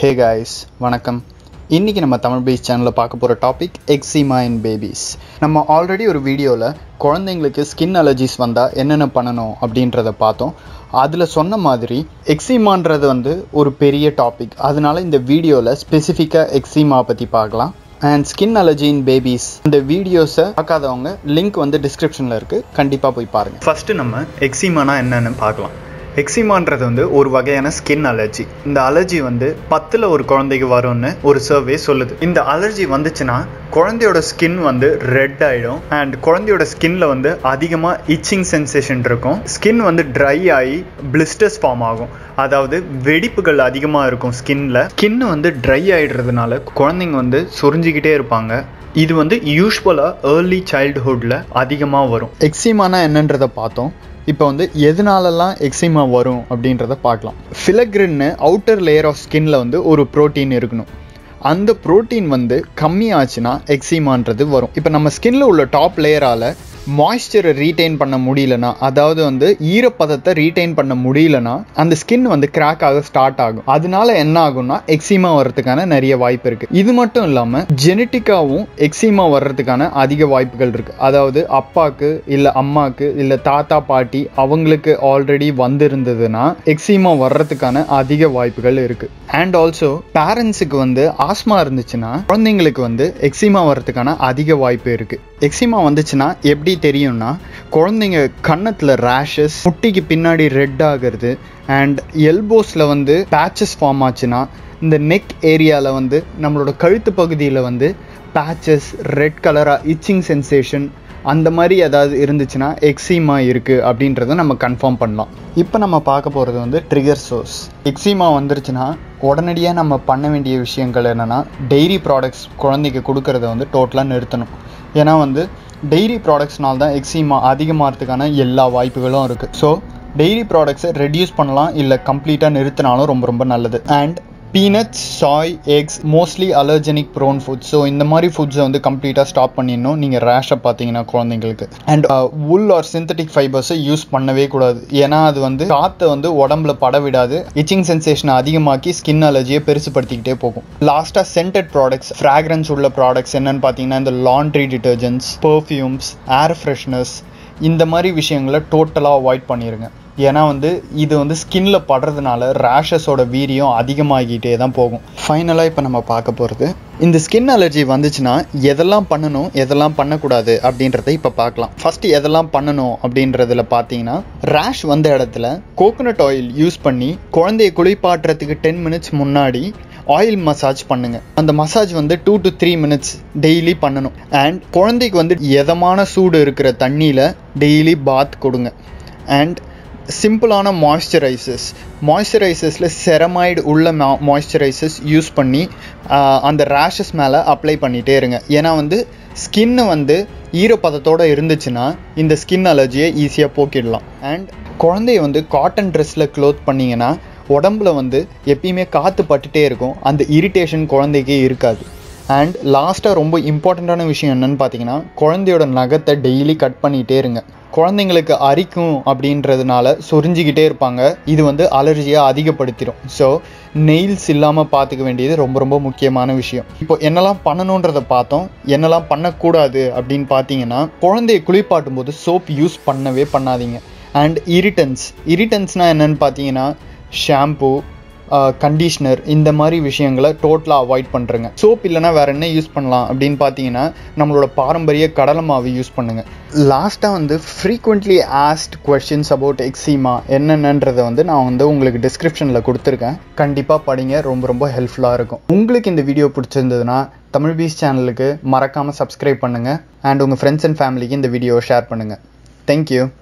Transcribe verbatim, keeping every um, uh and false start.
Hey guys, வணக்கம். இன்னைக்கு நம்ம தமிழ் பேஸ் சேனல்ல பார்க்க போற டாபிக் eczema in babies. நம்ம ஆல்ரெடி ஒரு வீடியோல குழந்தைங்களுக்கு ஸ்கின் அலர்ஜிஸ் வந்தா என்னென்ன பண்ணணும் அப்படின்றத பார்த்தோம். அதுல சொன்ன மாதிரி எக்ஸிமான்றது வந்து ஒரு பெரிய டாபிக். அதனால இந்த வீடியோல ஸ்பெசிஃபிக்கா எக்ஸிமா பத்தி பார்க்கலாம். And skin allergy in babies இந்த வீடியோஸை பார்க்காதவங்க லிங்க் வந்து டிஸ்கிரிப்ஷன்ல இருக்கு, கண்டிப்பா போய் பாருங்க. ஃபர்ஸ்ட் நம்ம எக்ஸிமானா என்னன்னு பார்க்கலாம். எக்ஸிமான்றது வந்து ஒரு வகையான ஸ்கின் அலர்ஜி. இந்த அலர்ஜி வந்து பத்தில் ஒரு குழந்தைக்கு வரும்னு ஒரு சர்வே சொல்லுது. இந்த அலர்ஜி வந்துச்சுன்னா குழந்தையோட ஸ்கின் வந்து ரெட் ஆகிடும் அண்ட் குழந்தையோட ஸ்கின்ல வந்து அதிகமாக இச்சிங் சென்சேஷன் இருக்கும். ஸ்கின் வந்து ட்ரை ஆகி பிளிஸ்டர்ஸ் ஃபார்ம் ஆகும், அதாவது வெடிப்புகள் அதிகமாக இருக்கும் ஸ்கின்ல. ஸ்கின் வந்து ட்ரை ஆகிடுறதுனால குழந்தைங்க வந்து சொரிஞ்சிக்கிட்டே இருப்பாங்க. இது வந்து யூஸ்வலாக ஏர்லி சைல்டுஹுட்டில் அதிகமாக வரும். எக்ஸிமானா என்னன்றதை பார்த்தோம். இப்போ வந்து எதனாலலாம் எக்ஸிமா வரும் அப்படின்றத பார்க்கலாம். ஃபிலக்ரின்னு அவுட்டர் லேயர் ஆஃப் ஸ்கின்ல வந்து ஒரு ப்ரோட்டீன் இருக்கணும். அந்த ப்ரோட்டீன் வந்து கம்மியாச்சுன்னா எக்ஸிமான்றது வரும். இப்போ நம்ம ஸ்கின்ல உள்ள டாப் லேயரால் மாய்ஸ்சரை ரீட்டைன் பண்ண முடியலனா, அதாவது வந்து ஈரப்பதத்தை ரீட்டைன் பண்ண முடியலனா அந்த ஸ்கின் வந்து கிராக் ஆக ஸ்டார்ட் ஆகும். அதனால என்ன ஆகும்னா எக்ஸிமா வர்றதுக்கான நிறைய வாய்ப்பு இருக்கு. இது மட்டும் இல்லாம ஜெனட்டிக்காவும் எக்ஸிமா வர்றதுக்கான அதிக வாய்ப்புகள் இருக்கு. அதாவது அப்பாக்கு இல்ல அம்மாக்கு இல்ல தாத்தா பாட்டி அவங்களுக்கு ஆல்ரெடி வந்திருந்ததுன்னா எக்ஸிமா வர்றதுக்கான அதிக வாய்ப்புகள் இருக்கு. அண்ட் ஆல்சோ பேரண்ட்ஸுக்கு வந்து ஆஸ்மா இருந்துச்சுன்னா குழந்தைங்களுக்கு வந்து எக்ஸிமா வர்றதுக்கான அதிக வாய்ப்பு இருக்கு. எக்ஸிமா வந்துச்சுன்னா எப்படி தெரியும்னா, குழந்தைங்க கன்னத்தில் ரேஷஸ், முட்டிக்கு பின்னாடி ரெட் ஆகிறது அண்ட் எல்போஸில் வந்து பேச்சஸ் ஃபார்ம் ஆச்சுன்னா, இந்த நெக் ஏரியாவில் வந்து நம்மளோட கழுத்து பகுதியில் வந்து பேச்சஸ், ரெட் கலராக இச்சிங் சென்சேஷன் அந்த மாதிரி ஏதாவது இருந்துச்சுன்னா எக்ஸிமா இருக்குது அப்படின்றத நம்ம கன்ஃபார்ம் பண்ணலாம். இப்போ நம்ம பார்க்க போகிறது வந்து ட்ரிகர் சோர்ஸ். எக்ஸிமா வந்துருச்சுன்னா உடனடியாக நம்ம பண்ண வேண்டிய விஷயங்கள் என்னென்னா, டெய்ரி ப்ராடக்ட்ஸ் குழந்தைக்கு கொடுக்கறத வந்து டோட்டலாக நிறுத்தணும். ஏன்னா வந்து டெய்ரி ப்ராடக்ட்ஸ்னால தான் எக்ஸிமா அதிகமாகிறதுக்கான எல்லா வாய்ப்புகளும் இருக்குது. ஸோ டெய்ரி ப்ராடக்ட்ஸை ரெடியூஸ் பண்ணலாம், இல்லை கம்ப்ளீட்டாக நிறுத்தினாலும் ரொம்ப ரொம்ப நல்லது. And peanuts, soy, eggs mostly allergenic prone foods. So இந்த மாதிரி ஃபுட்ஸை வந்து கம்ப்ளீட்டாக ஸ்டாப் பண்ணிடணும் நீங்கள் ரேஷை பார்த்தீங்கன்னா குழந்தைங்களுக்கு. அண்ட் உல் ஆர் சிந்தட்டிக் ஃபைபர்ஸை யூஸ் பண்ணவே கூடாது. ஏன்னா அது வந்து காற்றை வந்து உடம்புல பட விடாது, இச்சிங் சென்சேஷனை அதிகமாக்கி ஸ்கின் அலர்ஜியை பெருசுப்படுத்திக்கிட்டே போகும். லாஸ்ட்டாக சென்டட் ப்ராடக்ட்ஸ், ஃப்ராக்ரன்ஸ் உள்ள ப்ராடக்ட்ஸ் என்னன்னு பார்த்தீங்கன்னா இந்த laundry detergents, perfumes, air fresheners இந்த மாதிரி விஷயங்களை டோட்டலாக அவாய்ட் பண்ணிடுங்க. ஏன்னா வந்து இது வந்து ஸ்கின்ல படுறதுனால ரேஷஸோட வீரியம் அதிகமாகிட்டே தான் போகும். ஃபைனலாக இப்போ நம்ம பார்க்க போகிறது, இந்த ஸ்கின் அலர்ஜி வந்துச்சுன்னா எதெல்லாம் பண்ணணும் எதெல்லாம் பண்ணக்கூடாது அப்படின்றத இப்போ பார்க்கலாம். ஃபர்ஸ்ட் எதெல்லாம் பண்ணணும் அப்படின்றதுல பார்த்தீங்கன்னா, ரேஷ் வந்த இடத்துல கோகோனட் ஆயில் யூஸ் பண்ணி குழந்தைய குளிப்பாட்டுறதுக்கு டென் மினிட்ஸ் முன்னாடி ஆயில் மசாஜ் பண்ணுங்க. அந்த மசாஜ் வந்து two to three minutes daily பண்ணணும். அண்ட் குழந்தைக்கு வந்து எதமான சூடு இருக்கிற தண்ணியில் டெய்லி பாத் கொடுங்க. அண்ட் சிம்பிளான மாய்ஸ்சரைசர்ஸ் மாய்ஸ்சரைசர்ஸில் செரமைடு உள்ள மா மாய்ஸ்சரைசர்ஸ் யூஸ் பண்ணி அந்த ரேஷஸ் மேலே அப்ளை பண்ணிகிட்டே இருங்க. ஏன்னா வந்து ஸ்கின்னு வந்து ஈரப்பதத்தோடு இருந்துச்சுன்னா இந்த ஸ்கின் அலர்ஜியை ஈஸியாக போக்கிடலாம். அண்ட் குழந்தைய வந்து காட்டன் ட்ரெஸ்ஸில் க்ளோத் பண்ணிங்கன்னா உடம்புல வந்து எப்பயுமே காற்று பட்டுட்டே இருக்கும், அந்த இரிட்டேஷன் குழந்தைக்கே இருக்காது. அண்ட் லாஸ்ட்டாக ரொம்ப இம்பார்ட்டண்ட்டான விஷயம் என்னென்னு பார்த்தீங்கன்னா, குழந்தையோட நகத்தை டெய்லி கட் பண்ணிகிட்டே இருங்க. குழந்தைங்களுக்கு அரிக்கும் அப்படின்றதுனால சொரிஞ்சிக்கிட்டே இருப்பாங்க, இது வந்து அலர்ஜியை அதிகப்படுத்திடும். ஸோ நெயில்ஸ் இல்லாமல் பார்த்துக்க வேண்டியது ரொம்ப ரொம்ப முக்கியமான விஷயம். இப்போ என்னெல்லாம் பண்ணணுன்றதை பார்த்தோம். என்னெல்லாம் பண்ணக்கூடாது அப்படின்னு பார்த்தீங்கன்னா, குழந்தைய குளிப்பாட்டும் போது சோப் யூஸ் பண்ணவே பண்ணாதீங்க. அண்ட் இரிட்டன்ஸ் இரிட்டன்ஸ்னால் என்னென்னு பார்த்தீங்கன்னா, ஷாம்பு, கண்டிஷ்னர் இந்த மாதிரி விஷயங்களை டோட்டலாக அவாய்ட் பண்ணுறேங்க. சோப் இல்லைனா வேறு என்ன யூஸ் பண்ணலாம் அப்படின்னு பார்த்தீங்கன்னா, நம்மளோட பாரம்பரிய கடலை மாவு யூஸ் பண்ணுங்கள். லாஸ்ட்டாக வந்து frequently asked questions about eczema என்னென்னன்றதை வந்து நான் வந்து உங்களுக்கு டிஸ்கிரிப்ஷனில் கொடுத்துருக்கேன், கண்டிப்பாக படிங்க, ரொம்ப ரொம்ப ஹெல்ப்ஃபுல்லாக இருக்கும். உங்களுக்கு இந்த வீடியோ பிடிச்சிருந்ததுன்னா தமிழ் பீஸ் சேனலுக்கு மறக்காமல் சப்ஸ்கிரைப் பண்ணுங்கள். அண்ட் உங்கள் ஃப்ரெண்ட்ஸ் அண்ட் ஃபேமிலிக்கு இந்த வீடியோவை ஷேர் பண்ணுங்கள். தேங்க்யூ.